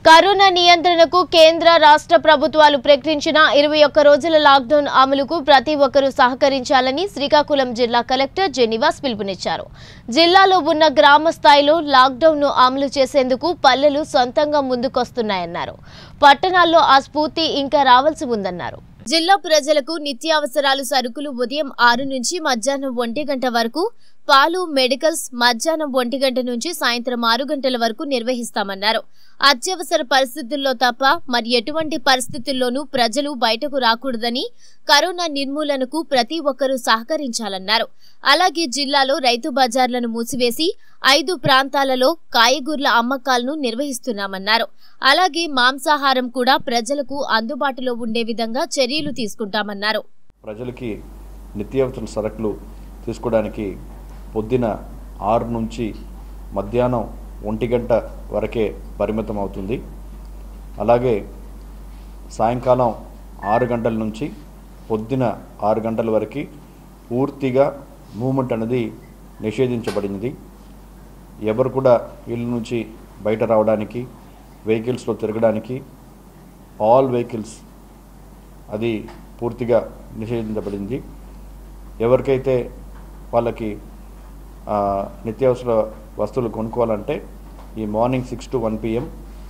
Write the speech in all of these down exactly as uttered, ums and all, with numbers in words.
Corona నియంత్రణకు కేంద్ర రాష్ట్ర ప్రభుత్వాలు ప్రకటించిన ఇరవై ఒక్క రోజుల లాక్డౌన్ అమలుకు ప్రతి ఒక్కరూ సహకరించాలని శ్రీకాకుళం జిల్లా కలెక్టర్ జెనివాస్ పిలుపునిచ్చారు. జిల్లాలో ఉన్న గ్రామ స్థాయిలో లాక్డౌన్ను అమలు చేసేందుకు పల్లెలు సొంతంగా ముందుకొస్తున్నాయన్నారు. పట్టణాల్లో ఆ స్ఫూర్తి ఇంకా రావాల్సి ఉందన్నారు. జిల్లా ప్రజలకు నిత్యావసరాలు సరుకులు ఉదయం ఆరు నుంచి మధ్యాహ్నం ఒంటి గంట వరకు, పాలు, మెడికల్స్ మధ్యాహ్నం ఒంటి గంట నుంచి సాయంత్రం ఆరు గంటల వరకు నిర్వహిస్తామన్నారు. అత్యవసర పరిస్థితుల్లో తప్ప మరి ఎటువంటి పరిస్థితుల్లోనూ ప్రజలు బయటకు రాకూడదని, కరోనా నిర్మూలనకు ప్రతి ఒక్కరూ సహకరించాలన్నారు. అలాగే జిల్లాలో రైతు బజార్లను మూసివేసి ఐదు ప్రాంతాలలో కాయగూరల అమ్మకాలను నిర్వహిస్తున్నామన్నారు. అలాగే మాంసాహారం కూడా ప్రజలకు అందుబాటులో ఉండే విధంగా చర్యలు తీసుకుంటామన్నారు. ప్రజలకి నిత్యావసర సరుకులు తీసుకోవడానికి పొద్దున ఆరు నుంచి మధ్యాహ్నం ఒంటి గంట వరకే పరిమితం అవుతుంది. అలాగే సాయంకాలం ఆరు గంటల నుంచి పొద్దున ఆరు గంటల వరకు పూర్తిగా మూమెంట్ అనేది నిషేధించబడింది. ఎవరు కూడా ఇళ్ళ నుంచి బయట రావడానికి, వెహికల్స్లో తిరగడానికి, ఆల్ వెహికల్స్ అది పూర్తిగా నిషేధించబడింది. ఎవరికైతే వాళ్ళకి నిత్యావసర వస్తువులు కొనుక్కోవాలంటే ఈ morning six to one PM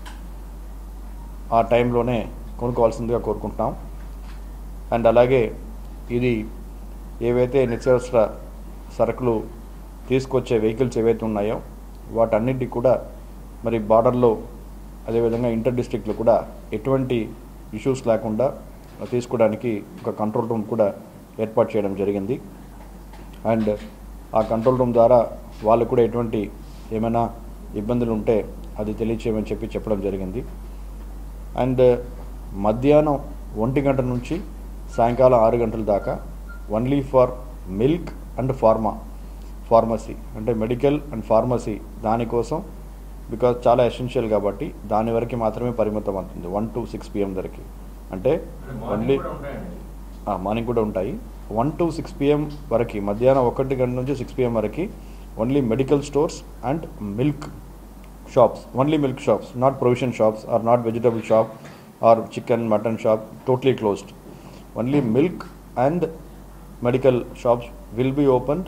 ఆ టైంలోనే కొనుక్కోవాల్సిందిగా కోరుకుంటున్నాం. అండ్ అలాగే ఇది ఏవైతే నిత్యావసర సరుకులు తీసుకొచ్చే వెహికల్స్ ఏవైతే ఉన్నాయో వాటన్నిటికి కూడా మరి బార్డర్లో అదేవిధంగా ఇంటర్ డిస్ట్రిక్ట్లో కూడా ఎటువంటి ఇష్యూస్ లేకుండా తీసుకోవడానికి ఒక కంట్రోల్ రూమ్ కూడా ఏర్పాటు చేయడం జరిగింది. అండ్ ఆ కంట్రోల్ రూమ్ ద్వారా వాళ్ళు కూడా ఎటువంటి ఏమైనా ఇబ్బందులు ఉంటే అది తెలియచేయమని చెప్పి చెప్పడం జరిగింది. అండ్ మధ్యాహ్నం ఒంటి గంట నుంచి సాయంకాలం ఆరు గంటల దాకా only for milk and pharma pharmacy అంటే మెడికల్ అండ్ ఫార్మసీ దానికోసం, బికాజ్ చాలా ఎసెన్షియల్ కాబట్టి దాని వరకు మాత్రమే పరిమితం అవుతుంది. వన్ టు సిక్స్ పిఎం వరకు అంటే ఓన్లీ మార్నింగ్ కూడా ఉంటాయి. వన్ టు సిక్స్ పిఎం వరకు మధ్యాహ్నం ఒకటి గంట నుంచి సిక్స్ పిఎం వరకు only medical stores and milk shops, only milk shops, not provision shops or not vegetable shop or chicken mutton shop, totally closed. Only milk and medical shops will be opened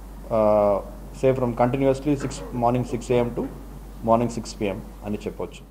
say from continuously six morning six AM to morning six PM అని చెప్పవచ్చు.